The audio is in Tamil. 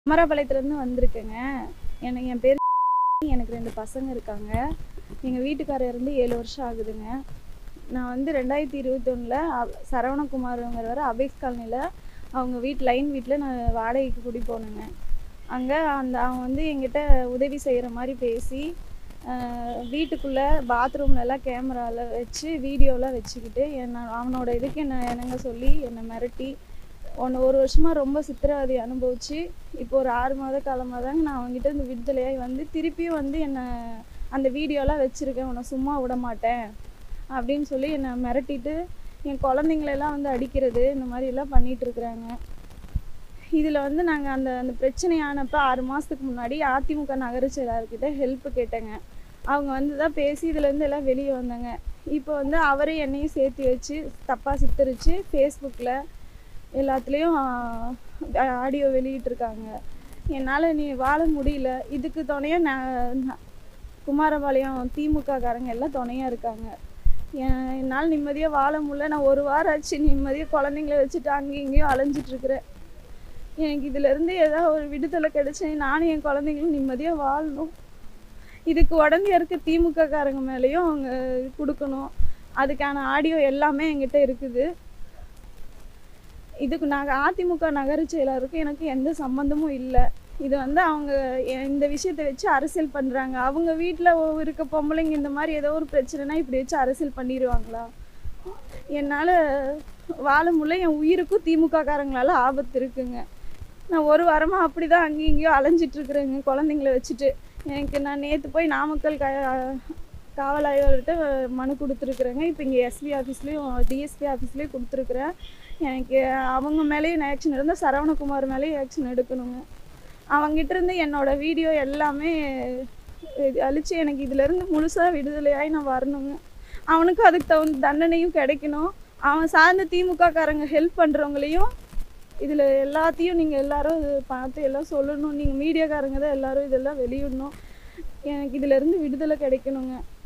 குமாரபாளையத்துலேருந்து வந்திருக்கேங்க. என் பேர் எனக்கு 2 பசங்க இருக்காங்க. எங்கள் வீட்டுக்காரர் இருந்து 7 வருஷம் ஆகுதுங்க. நான் வந்து 2021 சரவணகுமாருங்கிறவர் அபேக்ஸ் காலனியில் அவங்க லைன் வீட்டில் நான் வாடகைக்கு குடி போனேங்க. அங்கே அவன் வந்து என்கிட்ட உதவி செய்கிற மாதிரி பேசி வீட்டுக்குள்ளே பாத்ரூம்லலாம் கேமராவில் வச்சு வீடியோலாம் வச்சுக்கிட்டு அவனோட இதுக்கு என்னங்க சொல்லி என்னை மிரட்டி ஒரு வருஷமாக ரொம்ப சித்திரவதை அனுபவிச்சு இப்போ ஒரு 6 மாத காலமாக தாங்க நான் அவங்ககிட்ட இந்த விடுதலையாகி வந்து திருப்பியும் வந்து என்னை அந்த வீடியோலாம் வச்சுருக்கேன், உன்னை சும்மா விட மாட்டேன் அப்படின்னு சொல்லி என்னை மிரட்டிட்டு என் குழந்தைங்களெல்லாம் வந்து அடிக்கிறது இந்த மாதிரிலாம் பண்ணிகிட்ருக்குறாங்க. இதில் வந்து நாங்கள் அந்த பிரச்சனையானப்போ 6 மாதத்துக்கு முன்னாடி அதிமுக நகர செயலாளர்கிட்ட ஹெல்ப் கேட்டேங்க. அவங்க வந்து தான் பேசி இதுலேருந்து எல்லாம் வெளியே வந்தாங்க. இப்போ வந்து அவரே என்னையும் சேர்த்து வச்சு தப்பாக சித்தரித்து ஃபேஸ்புக்கில் எல்லாத்துலேயும் ஆடியோ வெளியிட்டிருக்காங்க. என்னால் நீ வாழ முடியல. இதுக்கு துணையாக நான் குமாரபாளையம் திமுககாரங்க எல்லாம் துணையாக இருக்காங்க. என்னால் நிம்மதியாக வாழ முடியல. நான் ஒரு வாரம் ஆச்சு நிம்மதியாக குழந்தைங்கள வச்சுட்டு அங்கேயும் இங்கேயும் அலைஞ்சிட்ருக்குறேன். எனக்கு இதிலேருந்து ஏதாவது ஒரு விடுதலை கிடைச்சி நானும் என் குழந்தைங்களும் நிம்மதியாக வாழணும். இதுக்கு உடனே இருக்க திமுககாரங்க மேலேயும் அவங்க கொடுக்கணும். அதுக்கான ஆடியோ எல்லாமே என்கிட்ட இருக்குது. இதுக்கு நாங்கள் அதிமுக நகர செயலாளருக்கு எனக்கு எந்த சம்மந்தமும் இல்லை. இது வந்து அவங்க இந்த விஷயத்தை வச்சு அரசியல் பண்ணுறாங்க. அவங்க வீட்டில் இருக்க பொம்பளைங்க இந்த மாதிரி ஏதோ ஒரு பிரச்சனைனா இப்படி வச்சு அரசியல் பண்ணிடுவாங்களா? என்னால் வாழ முடியல. என் உயிருக்கும் திமுககாரங்களால் ஆபத்து இருக்குங்க. நான் ஒரு வாரமாக அப்படி தான் அங்கேயும் இங்கேயும் அலைஞ்சிட்ருக்குறேங்க குழந்தைங்கள வச்சுட்டு. நான் நேற்று போய் நாமக்கல் காவல் ஆய்வாளர்கிட்ட மனு கொடுத்துருக்குறேங்க. இப்போ இங்கே எஸ்பி ஆஃபீஸ்லேயும் டிஎஸ்பி ஆஃபீஸ்லேயும் கொடுத்துருக்குறேன். எனக்கு அவங்க மேலேயும் ஆக்ஷன் இருந்தால் சரவணகுமார் மேலேயும் ஆக்ஷன் எடுக்கணுங்க. அவங்ககிட்ட இருந்து என்னோடய வீடியோ எல்லாமே அழித்து எனக்கு இதிலேருந்து முழுசாக விடுதலையாகி நான் வரணுங்க. அவனுக்கும் அதுக்கு தகுந்த தண்டனையும் கிடைக்கணும். அவன் சார்ந்த திமுககாரங்க ஹெல்ப் பண்ணுறவங்களையும் இதில் எல்லாத்தையும் நீங்கள் எல்லோரும் இது பார்த்து எல்லாம் சொல்லணும். நீங்கள் மீடியாக்காரங்க தான் எல்லோரும் இதெல்லாம் வெளியிடணும். எனக்கு இதிலேருந்து விடுதலை கிடைக்கணுங்க.